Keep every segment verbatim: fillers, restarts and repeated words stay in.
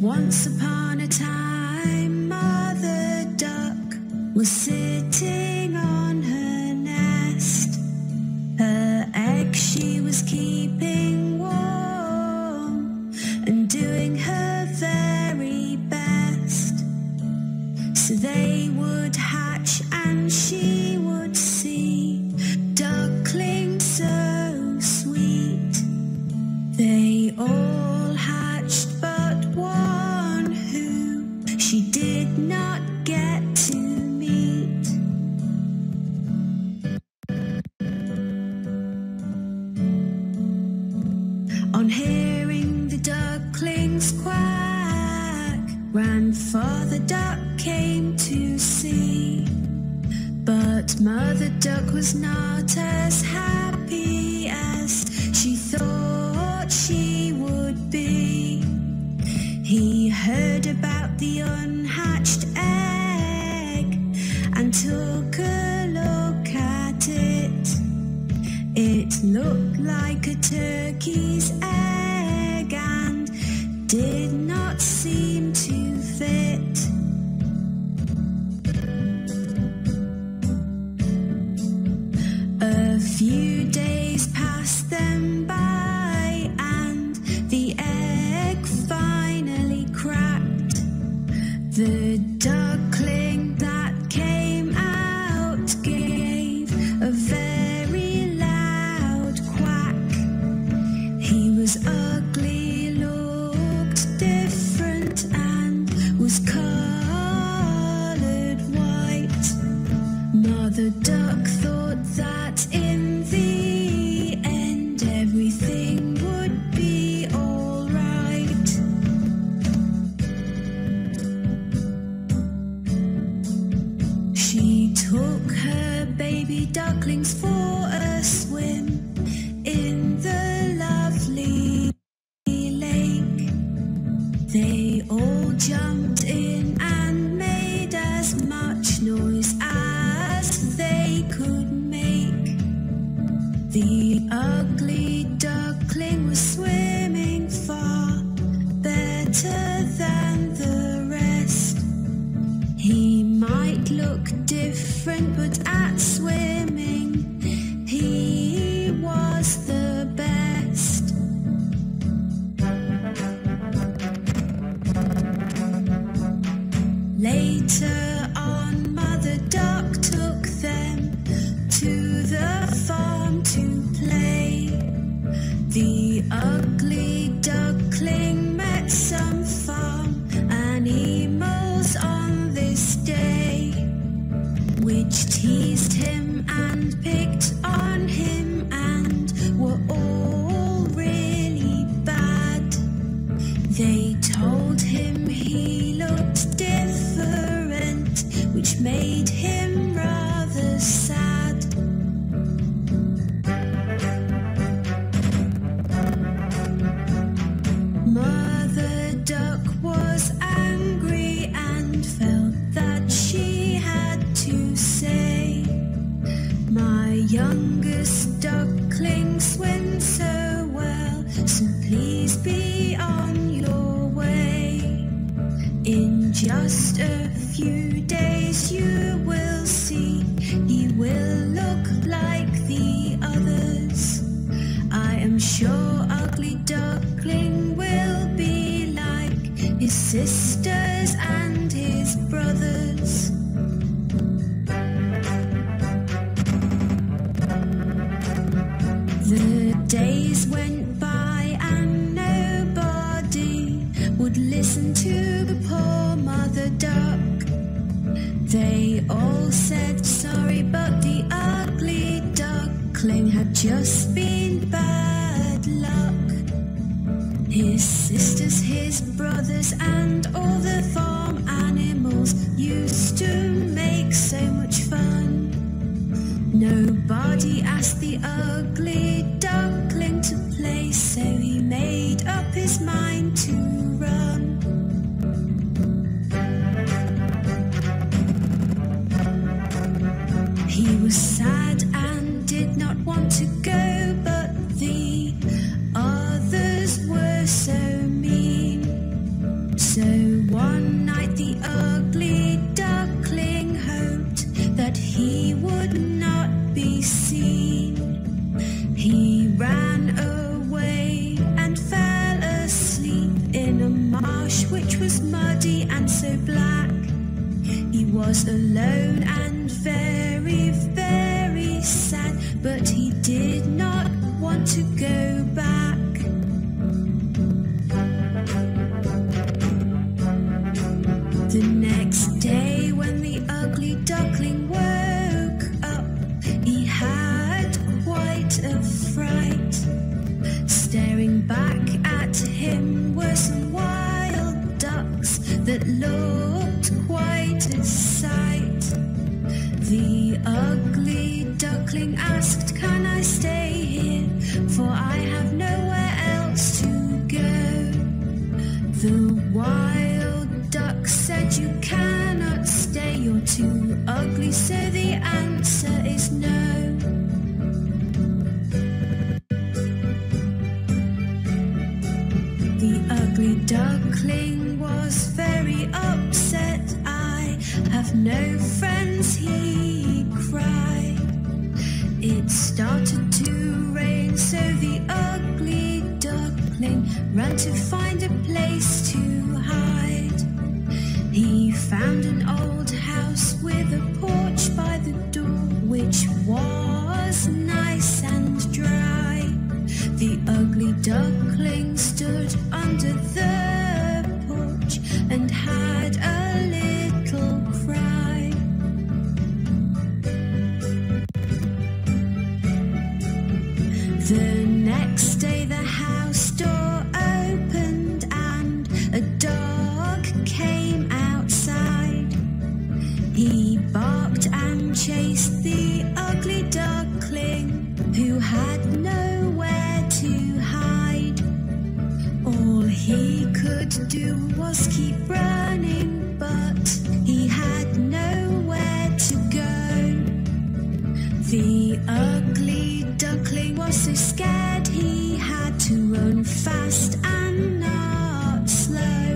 Once upon a time, Mother Duck was sitting on her nest. Her egg she was keeping warm and doing her very best. So they would hatch and she would see ducklings so sweet. They all hatched but one who she did not get to meet. On hearing the ducklings quack, Grandfather Duck came to see. But Mother Duck was not as happy as she thought she would be. He heard about the unhatched egg and took a look at it. It looked like a turkey's egg and did not seem to fit. A few days passed them by and the egg finally cracked. The duckling that came out gave a very loud quack. He was ugly, looked different and was colored white. Mother Duck thought that in the end everything would be all right. She took her baby ducklings for a swim in the lovely lake. They all jumped in and made as much noise as they could make. The ugly duckling was swimming far better than the rest. He might look different, but at swimming he was the best. Later on, Mother Duck took them to the farm to play. The ugly duckling met some farm animals on this day, which teased him and picked on him and were all really bad. They told him he looked different, which made him rather sad. Mother Duck was angry and felt that she had to say, "My youngest duckling swims so well, so please be on your way. In just a few days you will see he will look like the others. I am sure Ugly Duckling will be like his sisters and his brothers." The days went by and nobody would listen to the poor Mother Duck. They all said sorry, but the ugly duckling had just been bad luck. His sisters, his brothers, and all the farm animals used to make so much fun. Nobody asked the ugly duckling to play, so he made up his mind to run. He was sad and did not want to go, but the others were so mean. So was alone and very, very sad, but he did not want to go back. The next day when the ugly duckling woke up, he had quite a fright. Staring back at him were some wild ducks that looked quite a sight. The ugly duckling asked, "Can I stay here? For I have nowhere else to go." The wild duck said, "You cannot stay, you're too ugly, so the answer is no." The ugly duckling was very upset. "I have no friends," he cried. It started to rain, so the ugly duckling ran to find a place to hide. He found an old house with a porch by the door, which was nice and dry. The ugly duckling stood under the porch and had a little cry. The next day the house door opened and a dog came outside. He barked and chased the ugly duckling, who had nowhere to hide. All he could do was keep running, but he had nowhere to go. The ugly duckling was so scared he had to run fast and not slow.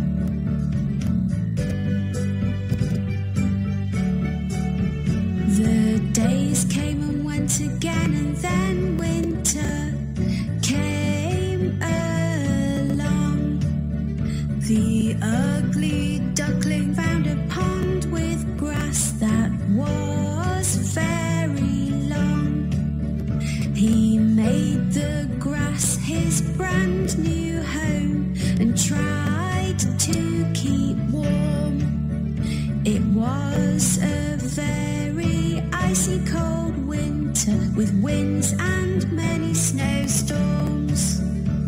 The days came and went again, and then winter came along. The ugly duckling found a pond with grass that was very long. He made the grass his brand new home and tried to keep warm. It was a very icy cold winter with winds and many snowstorms.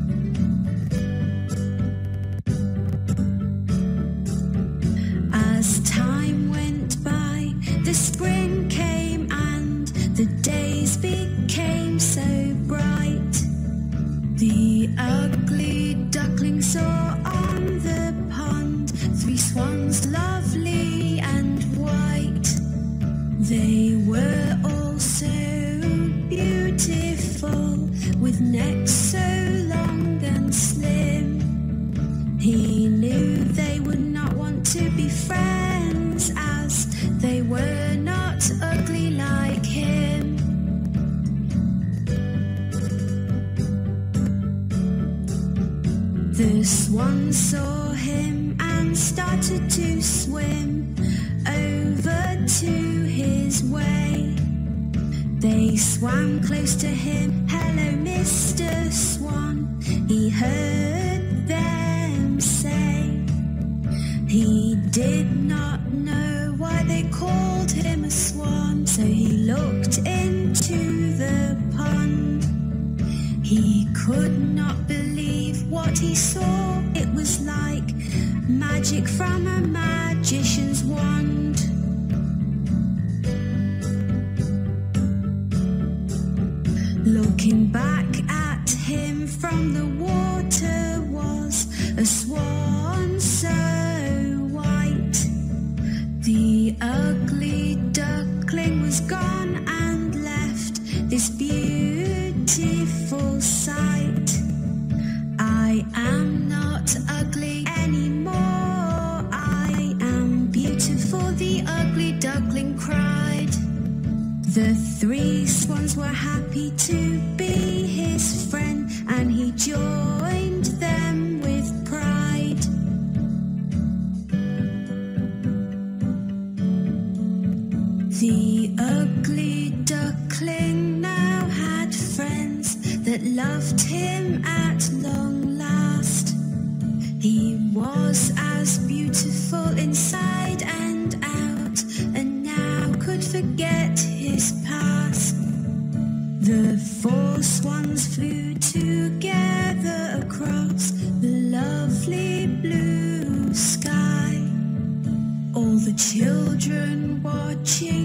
As time went by, the spring came and the days became so bright. The ugly duckling saw on the pond three swans, lovely and white. They were all so beautiful, with necks so long and slim. He knew they would not want to be friends, as they were not ugly like him. The swan saw him and started to swim over to his way. They swam close to him. "Hello, Mister Swan," he heard them say. He did not know why they called him a swan, so he looked into the pond. He could not believe what he saw. It was like magic from a magician's wand. Looking back at him from the water was a swan so white. The ugly duckling was gone and left this beautiful sight. I am not ugly anymore, I am beautiful, the ugly duckling cried. The three swans were happy to be his friend, and he joined them with pride. ugly duckling now had friends that loved him at long last. He was as beautiful inside and out, and now could forget his past. The four swans flew together across the lovely blue sky, all the children watching